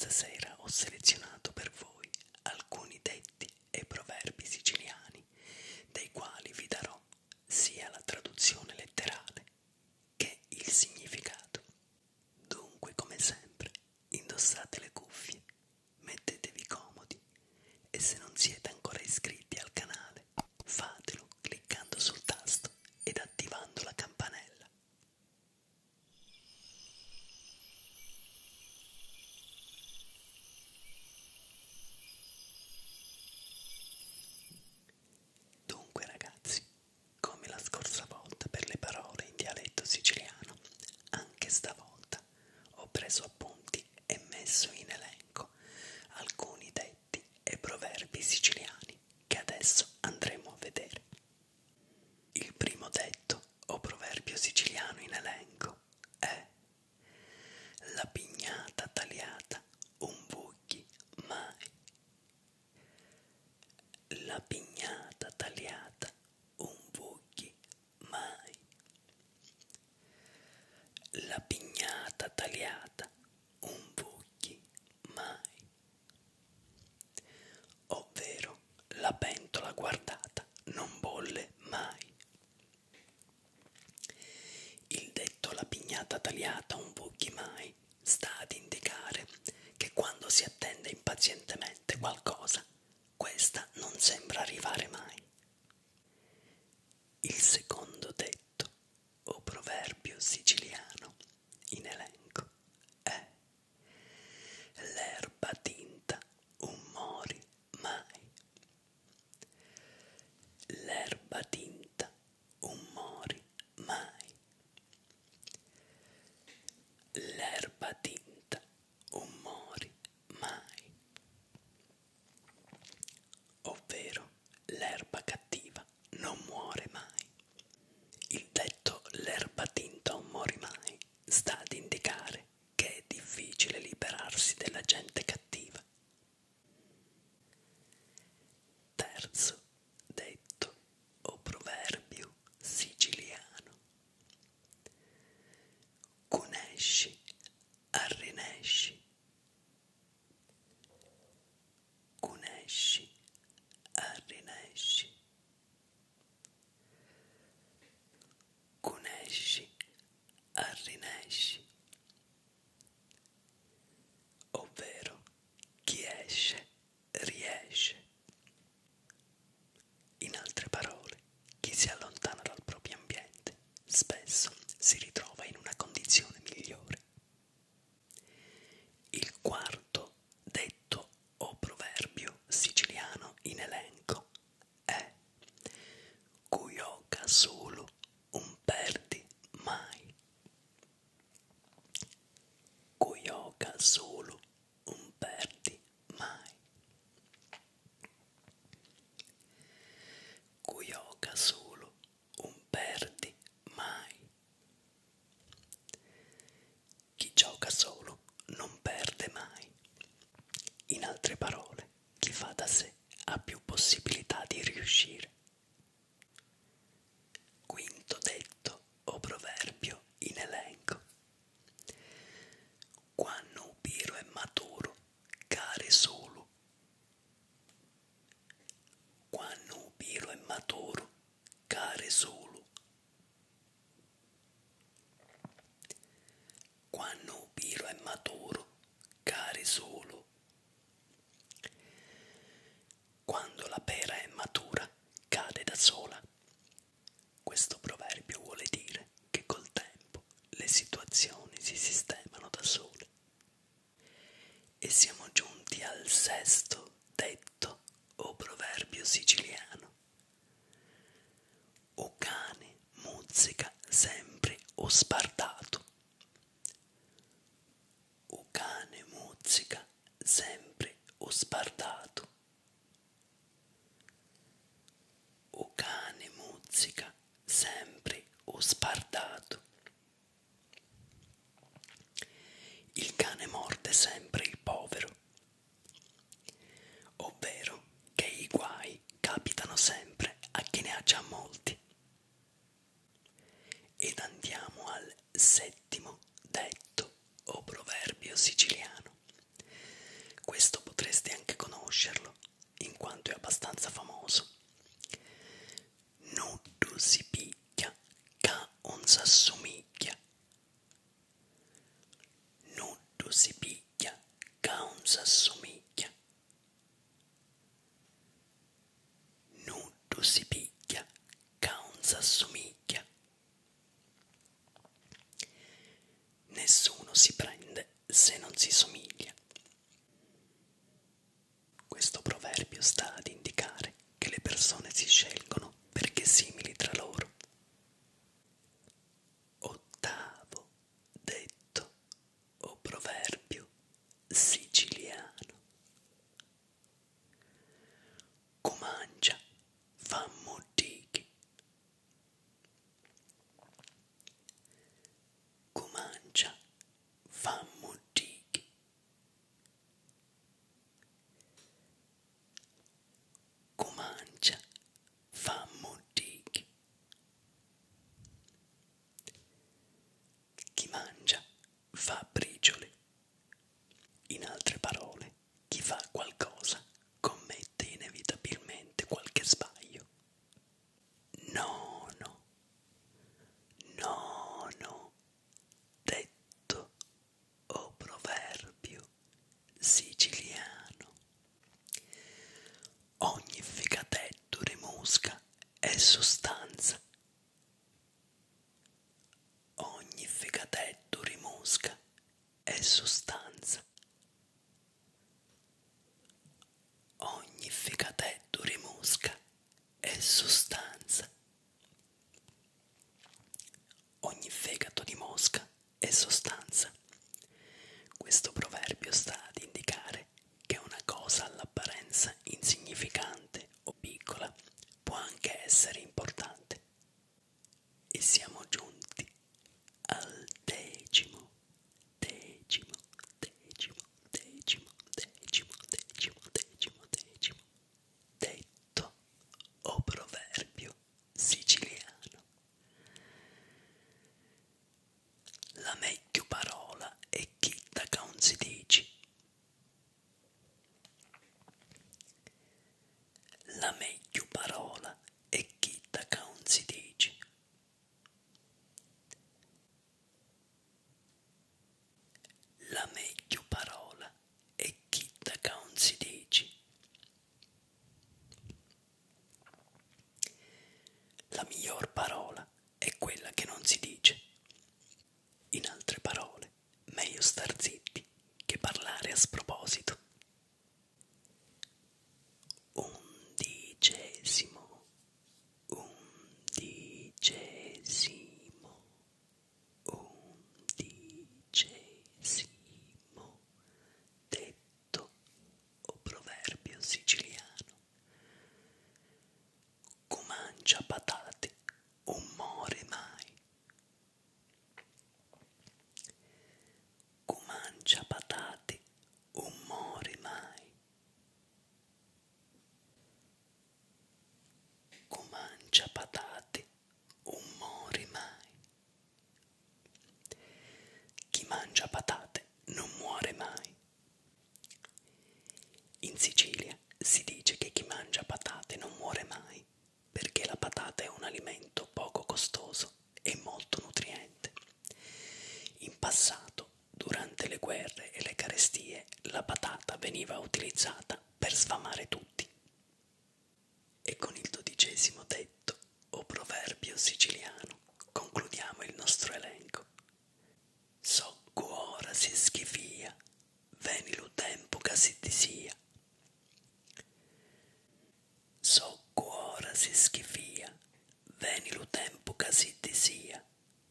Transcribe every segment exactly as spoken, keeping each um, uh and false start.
sera ho selezionato per voi alcuni detti e proverbi siciliani, dei quali vi darò sia la traduzione letterale che il significato. Dunque, come sempre, indossate le cuffie, mettetevi comodi e se non siete ancora iscritti al canale, fatelo cliccando sul tasto ed attivando la campanella. Dunque ragazzi, come la scorsa volta per le parole in dialetto siciliano, anche stavolta ho preso appunti e messo in elenco alcuni detti e proverbi siciliani che adesso andremo a vedere. Il primo detto o proverbio siciliano in elenco è: la pignata tagliata un buchi mai. La pignata tagliata un buchi mai. La pignata tagliata un buchi mai. Ovvero, la pentola guardata non bolle mai. Il detto la pignata tagliata un buchi mai sta ad indicare che quando si attende impazientemente qualcosa, questa non sembra arrivare mai. Il secondo detto o proverbio siciliano in elenco è: l'erba tinta un mori mai. L'erba tinta un mori mai. L'erba tinta un mori mai. Ovvero, l'erba cattiva non muore mai. Il detto l'erba tinta non muore mai sta ad indicare che è difficile liberarsi della gente cattiva. Terzo detto o proverbio siciliano: cunesci arrinesci. Cunesci arrinesci. Cunesci arrinesci. Ovvero, chi esce riesce. In altre parole, chi si allontana dal proprio ambiente spesso si ritrova in una condizione migliore. Il quarto detto o proverbio siciliano in elenco è: cuioca solo un perdi mai. Cuioca solo un perdi mai. Cuioca solo un perdi mai. Chi gioca solo non perde mai. In altre parole, chi fa da sé ha più possibilità di riuscire. Quinto detto o proverbio in elenco: quando un piro è maturo, care solo. Quando un piro è maturo, care solo. Quando un piro è maturo, care solo. Quando la pera è matura, cade da sola. Questo proverbio vuole dire che col tempo le situazioni si sistemano da sole. E siamo giunti al sesto detto o proverbio siciliano: o cane muzzica sempre o spartato. O cane muzzica sempre o spartato. O cane muzzica sempre o spartato. Il cane morde sempre il povero, ovvero che i guai capitano sempre a chi ne ha già molti. Ed andiamo al settimo detto o proverbio siciliano, s'assomiglia, nudo si picchia, caun s'assomiglia. Nessuno si prende se non si somiglia. Questo proverbio sta ad indicare che le persone si scelgono perché simili tra loro. Ottavo detto o proverbio siciliano. Comancia fa modichi. Comancia fa modichi. Comancia fa modichi. Chi mangia fa briciole. In altre parole, chi fa qualcosa commette inevitabilmente qualche sbaglio. Nono, nono detto o proverbio siciliano. Ogni ficatetto rimusca è sostanza. Ogni ficatetto rimusca è sostanza. Ogni ficatetto rimusca è sostanza. Ogni fegato di mosca è sostanza. Questo proverbio sta ad indicare che una cosa all'apparenza insignificante o piccola può anche essere importante. E siamo giunti al decimo, decimo, decimo, decimo, decimo, decimo, decimo, decimo detto o proverbio siciliano. La meglio parola è chitta che non si dici. La meglio parola è chitta che non si dici. La meglio parola è chitta che non si dici. La miglior parola è quella che non si dice. In altre parole, meglio star zitti che parlare a sproposito. Undicesimo, undicesimo, undicesimo detto o proverbio siciliano. Comancia patate, un more mai. Comancia patate, un more mai. Comancia patate, un more mai. Chi mangia patate non muore mai. In Sicilia si dice che chi mangia patate non muore mai, perché la patata è un alimento poco costoso e molto nutriente. In passato, durante le guerre e le carestie, la patata veniva utilizzata per sfamare tutti. E con il dodicesimo detto o proverbio siciliano concludiamo il nostro elenco. So ora si schifia, veni lo tempo che si ti sia. So ora si schifia, veni lo tempo che si ti sia.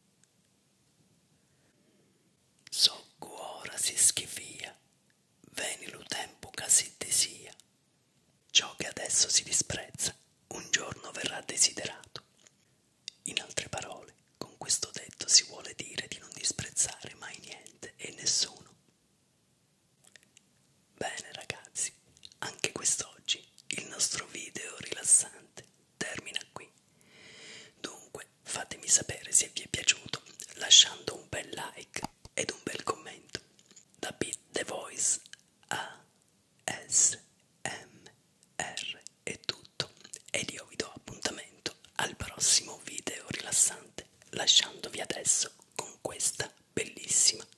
So ora si schifia, veni lo tempo che si ti sia. Ciò che adesso si disprezza, un giorno verrà desiderato. In altre parole, con questo detto si vuole dire di non disprezzare mai niente e nessuno. Bene ragazzi, anche quest'oggi il nostro video rilassante termina qui. Dunque fatemi sapere se vi è piaciuto lasciando un bel like ed un bel commento. Da Beat The Voice A S M R è tutto ed io vi do appuntamento al prossimo video rilassante lasciandovi adesso con questa bellissima